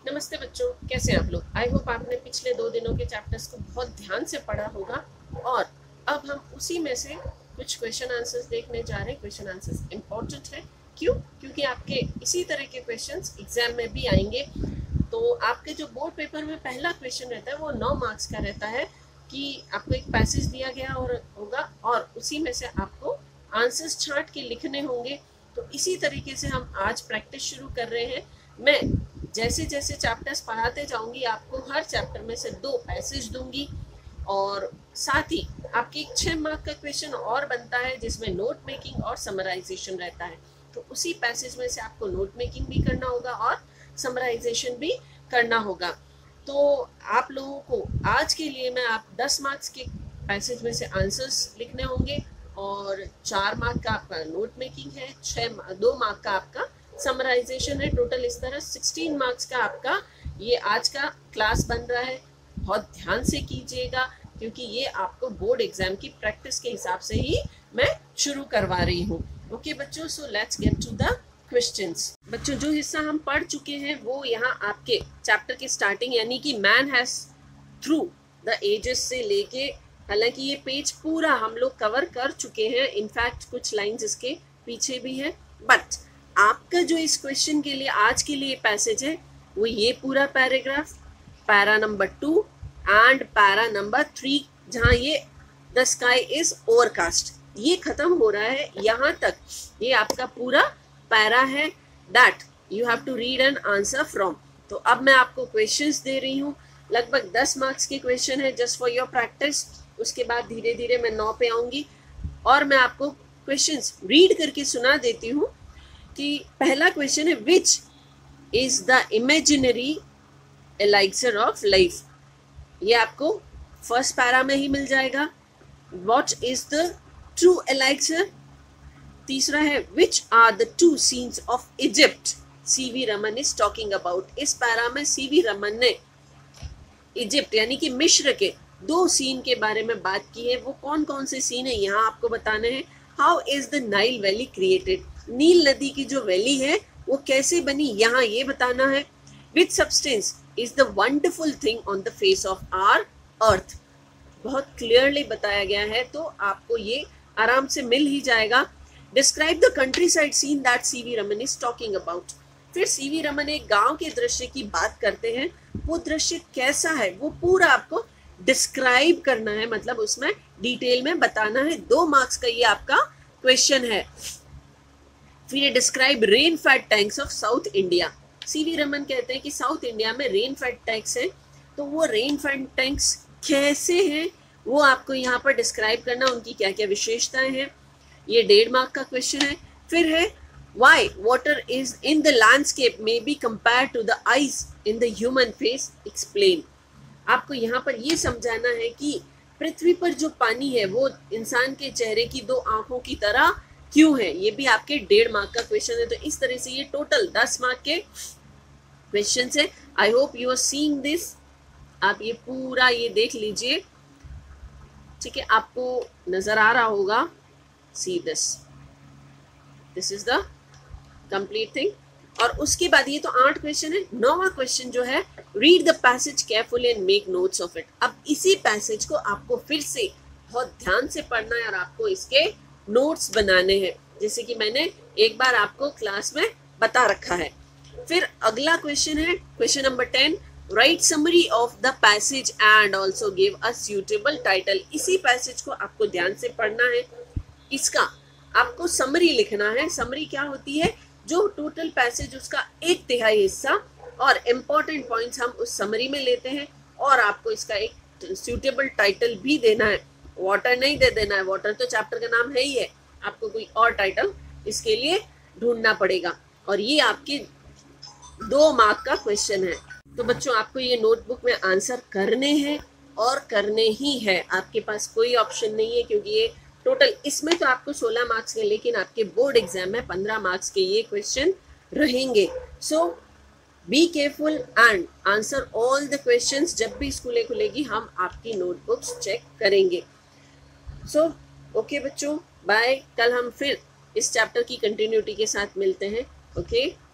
नमस्ते बच्चों, कैसे हैं आप लोग। आई होप आपने पिछले 2 दिनों के चैप्टर्स को बहुत ध्यान से पढ़ा होगा और अब हम उसी में से कुछ क्वेश्चन आंसर्स देखने जा रहे हैं। क्वेश्चन आंसर्स इम्पोर्टेंट है, क्यों? क्योंकि आपके इसी तरह के क्वेश्चंस एग्जाम में भी आएंगे। तो आपके जो बोर्ड पेपर में पहला क्वेश्चन रहता है वो 9 मार्क्स का रहता है कि आपको एक पैसेज दिया गया और होगा और उसी में से आपको आंसर्स छांट के लिखने होंगे। तो इसी तरीके से हम आज प्रैक्टिस शुरू कर रहे हैं। मैं जैसे जैसे चैप्टर्स पढ़ाते जाऊंगी आपको हर चैप्टर में से 2 पैसेज दूंगी और साथ ही आपकी 6 मार्क का क्वेश्चन और बनता है जिसमें नोट मेकिंग और समराइजेशन रहता है। तो उसी पैसेज में से आपको नोट मेकिंग भी करना होगा और समराइजेशन भी करना होगा। तो आप लोगों को आज के लिए मैं आप 10 मार्क्स के पैसेज में से आंसर्स लिखने होंगे और 4 मार्क का आपका नोट मेकिंग है, 2 मार्क का आपका समराइजेशन है। टोटल इस तरह 16 मार्क्स का आपका ये आज का क्लास बन रहा है। बहुत ध्यान से कीजिएगा क्योंकि ये आपको बोर्ड एग्जाम की प्रैक्टिस के हिसाब से ही मैं शुरू करवा रही हूँ। ओके बच्चों, so let's get to the questions. बच्चों, जो हिस्सा हम पढ़ चुके हैं वो यहाँ आपके चैप्टर की स्टार्टिंग यानी कि man has through the ages से लेके, हालांकि ये पेज पूरा हम लोग कवर कर चुके हैं, इनफैक्ट कुछ लाइंस इसके पीछे भी है, बट आपका जो इस क्वेश्चन के लिए आज के लिए पैसेज है वो ये पूरा paragraph, para number 2 and para number 3, जहाँ ये द स्काई इज ओवरकास्ट ये खत्म हो रहा है। यहाँ तक ये आपका पूरा पैरा है that you have to read and answer from. तो अब मैं आपको क्वेश्चंस दे रही हूँ, लगभग 10 मार्क्स के क्वेश्चन है जस्ट फॉर योर प्रैक्टिस। उसके बाद धीरे धीरे मैं 9 पे आऊँगी और मैं आपको क्वेश्चंस रीड करके सुना देती हूँ। कि पहला क्वेश्चन है which is the imaginary elixir of life, ये आपको फर्स्ट पैरा में ही मिल जाएगा। What is the true elixir, तीसरा है which are the 2 scenes of Egypt C V Raman is talking about. इस पैरा में सीवी रमन ने इजिप्ट यानी कि मिस्र के 2 सीन के बारे में बात की है। वो कौन कौन से सीन है यहाँ आपको बताने हैं। How is the Nile valley created, नील नदी की जो वैली है वो कैसे बनी यहाँ ये बताना है। Which substance is the wonderful thing on the face of our earth, बहुत क्लियरली बताया गया है तो आपको ये आराम से मिल ही जाएगा। Describe the countryside scene that C V Raman is talking about, फिर सीवी रमन एक गांव के दृश्य की बात करते हैं, वो दृश्य कैसा है वो पूरा आपको डिस्क्राइब करना है, मतलब उसमें डिटेल में बताना है। 2 मार्क्स का ये आपका क्वेश्चन है। फिर describe rain fed tanks of south India, C V Raman कहते हैं कि साउथ इंडिया में रेन फेड टैंक्स हैं, तो वो रेन फेड टैंक्स कैसे हैं वो आपको यहाँ पर डिस्क्राइब करना, उनकी क्या क्या विशेषताएं हैं। ये 1.5 मार्क का क्वेश्चन है। फिर है why water is in the landscape may be compare to the eyes in the human face, explain. आपको यहाँ पर ये समझाना है कि पृथ्वी पर जो पानी है वो इंसान के चेहरे की 2 आंखों की तरह क्यों है, ये भी आपके 1.5 मार्क का क्वेश्चन है। तो इस तरह से ये टोटल 10 मार्क के क्वेश्चन है। I hope you are seeing this, आप ये पूरा ये देख लीजिए, ठीक है, आपको नजर आ रहा होगा। See this is the complete thing. और उसके बाद ये तो 8 क्वेश्चन है। 9वां क्वेश्चन जो है read the passage carefully and make notes of it. अब इसी पैसेज को आपको फिर से बहुत ध्यान से पढ़ना है और आपको इसके नोट्स बनाने हैं, जैसे कि मैंने एक बार आपको क्लास में बता रखा है। फिर अगला क्वेश्चन है question number 10, write summary of the passage and also give a suitable title. इसी पैसेज को आपको ध्यान से पढ़ना है, इसका आपको समरी लिखना है। समरी क्या होती है, जो टोटल पैसेज उसका 1/3 हिस्सा और इम्पोर्टेंट पॉइंट्स हम उस समरी में लेते हैं और आपको इसका एक सूटेबल टाइटल भी देना है। वाटर नहीं दे देना है, वाटर तो चैप्टर का नाम है ही है, आपको कोई और टाइटल इसके लिए ढूंढना पड़ेगा। और ये आपके 2 मार्क का क्वेश्चन है। तो बच्चों आपको ये नोटबुक में आंसर करने हैं और करने ही है, आपके पास कोई ऑप्शन नहीं है, क्योंकि ये टोटल इसमें तो आपको 16 मार्क्स के, लेकिन आपके बोर्ड एग्जाम में 15 मार्क्स के ये क्वेश्चन रहेंगे। So be careful and answer all the questions. जब भी स्कूलें खुलेगी हम आपकी नोटबुक्स चेक करेंगे। सो ओके बच्चों, बाय। कल हम फिर इस चैप्टर की कंटिन्यूटी के साथ मिलते हैं। ओके।